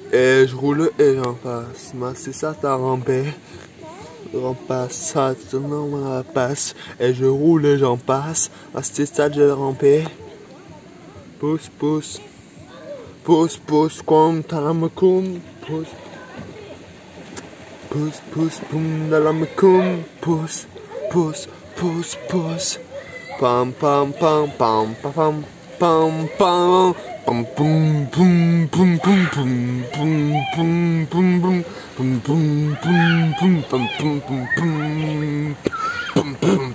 Et je roule et j'en passe. Mais c'est ça ta rampée. J'en passe, ça, non, la passe. Et je roule et j'en passe. À c'est ça je rampé. Pousse, pousse. Pousse, pousse, comme t'as la macum. Pousse. Pousse, pousse, poum, dans la macum. Pousse, pousse, pousse, pousse. Pam, pam, pam, pam, pam, pam, pam, pam. Pum pum pum pum pum pum pum pum pum pum pum pum pum pum pum pum pum pum pum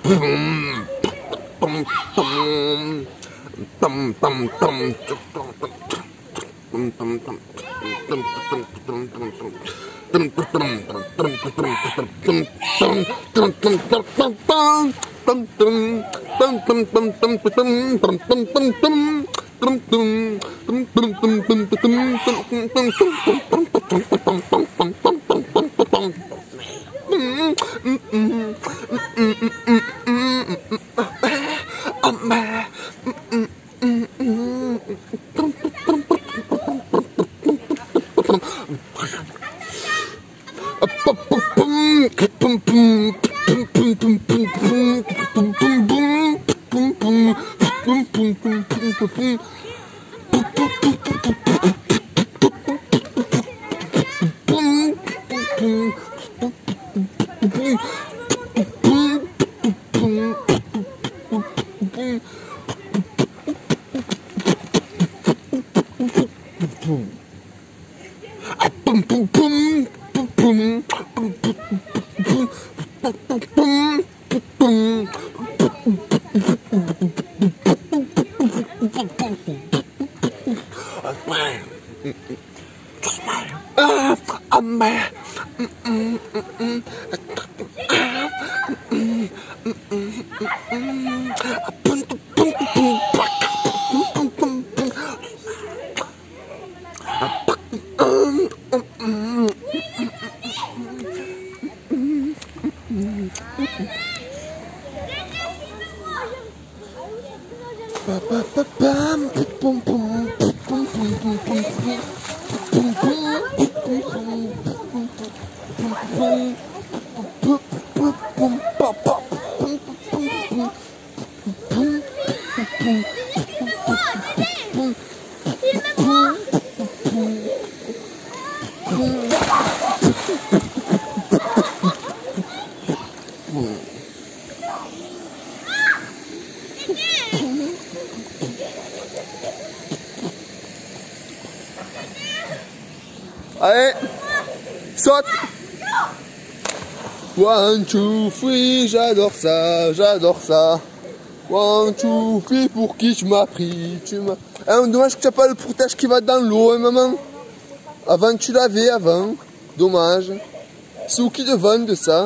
Allez, saute. 1, 2, 3, j'adore ça, j'adore ça. 1, 2, 3, pour qui tu m'as pris, dommage que tu n'as pas le protège qui va dans l'eau, hein, maman. Avant tu l'avais, avant. Dommage. C'est où qui te vend de ça?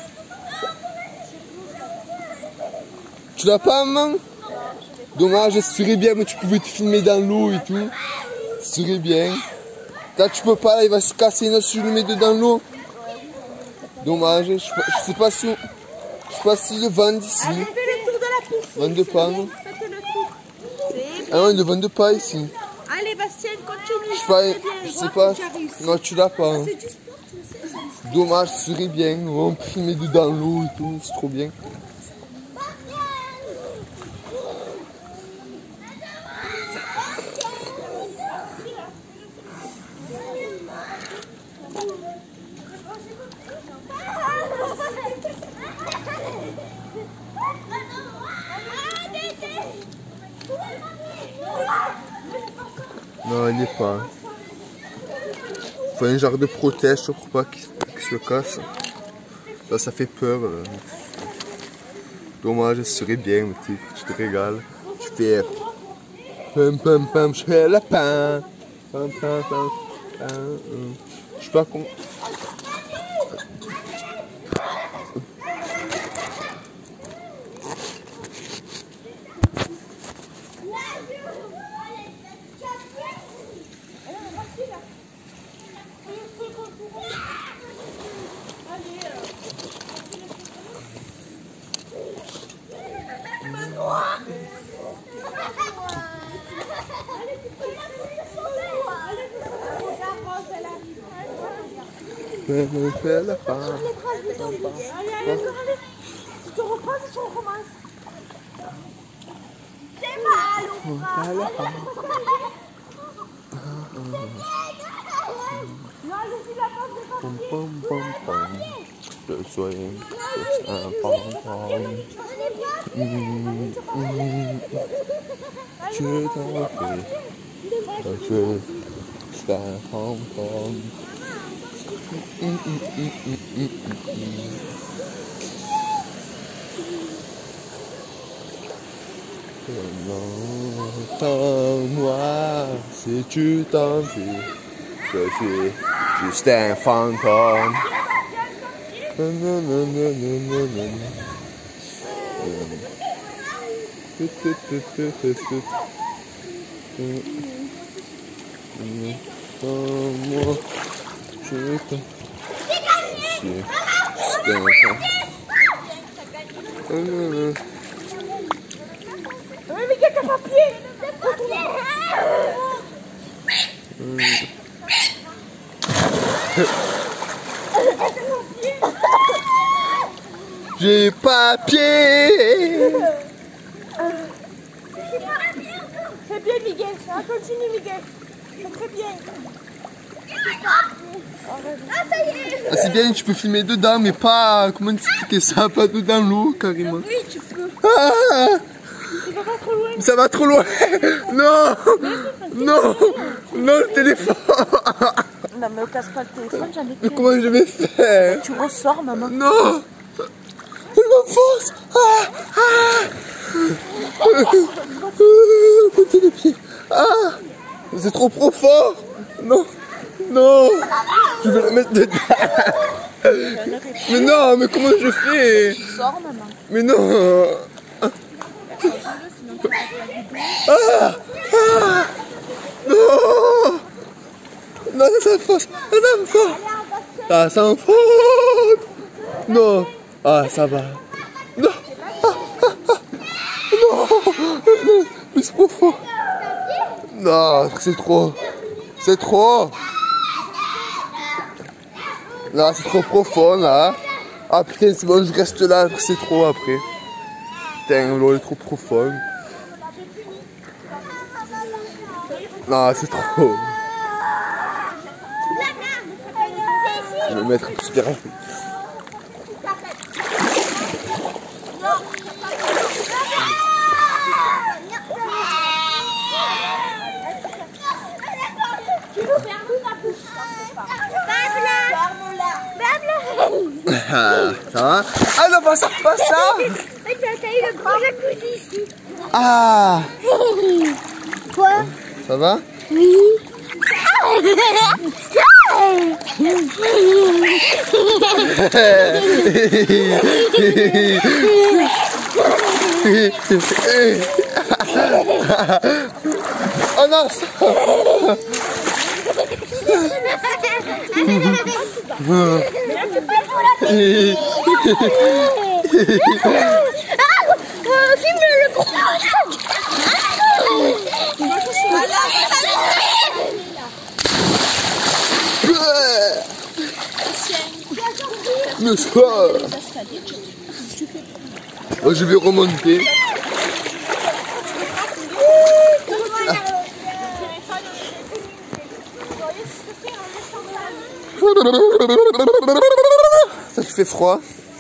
Tu l'as pas, maman? Dommage, ce serait bien, mais tu pouvais te filmer dans l'eau et tout. Ce serait bien. Là, tu peux pas, là, il va se casser une os si je le mets dedans l'eau. Dommage, je sais pas si le vendent ici. Allez, fais le tour de la piscine. Vendent pas, non? Faites le tour. Ah non, ils ne vendent pas ici. Allez, Bastien, continue. Je sais pas. Non, tu l'as pas. Hein. C'est du sport, tu le sais. Dommage, ce serait bien. On peut filmer dedans l'eau et tout, c'est trop bien. Non, il n'est pas. Il faut un genre de protège pour pas qu'il se casse. Là, ça fait peur. Dommage, ce serait bien, mais tu te régales. Tu fais pam pam pam, je fais la pam pam pam pam pam. Je sais pas comment. me fait la fin. Allez, allez, allez. Tu te reprends et tu recommences. C'est mal, on non, je suis la porte de Pom pom pom pom. Je suis un pom-pom. Je t'en prie. Je suis un pom-pom. Entends-moi si tu t'enfuis. Je suis juste un fantôme. Moi, je suis juste un fantôme. mais Miguel, t'as pas pied. J'ai pas pied. C'est bien, Miguel. Ça continue, Miguel. C'est très bien. Ah, ça y est. Ah, c'est bien, tu peux filmer dedans, mais pas. Comment expliquer ça? Pas dedans l'eau, carrément. Oui, tu peux. Ah, Il va pas trop loin. ça va trop loin. Non, non, non, le téléphone. Non, mais on casse pas le téléphone, j'en ai Mais plus. comment je vais faire? Tu ressors, maman. Non. Elle m'enfonce. Côté les pieds. Ah, c'est trop profond. Non, non. Je vais la mettre dedans. Mais non, mais comment je fais? Sors, maman. Mais non. Ah, ah, non. Non, ça s'enfonce. Ça s'enfonce. Ça s'enfonce. Non. Ah, ça va. Non. Non. Mais c'est profond. Non, c'est trop. C'est trop. Non, c'est trop profond là. Ah putain, c'est bon, je reste là, c'est trop après. Putain, l'eau est trop profonde. Non, c'est trop. Je vais me mettre un petit derrière. Ah, ça va? Ah non, pas ça, pas ça! T'as eu le grand jacuzzi ici. Ah! Quoi? Ça va? Oui. Oh non! Ça... Filme le gros. Le soir. Oh, je vais remonter. Ça fait froid.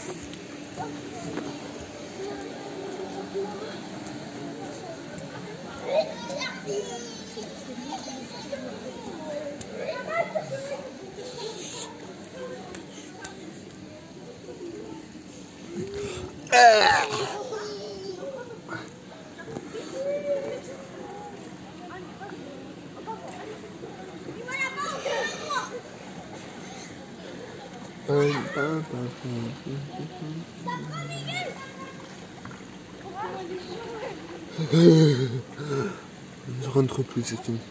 Je rentre plus, c'est fini.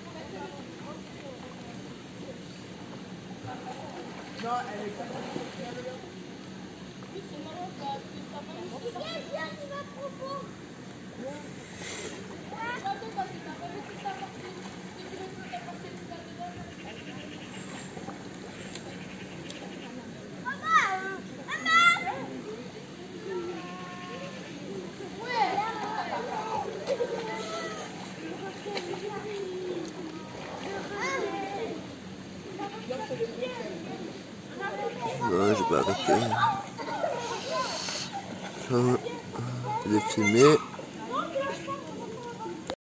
Non, je vais arrêter. Je vais filmer.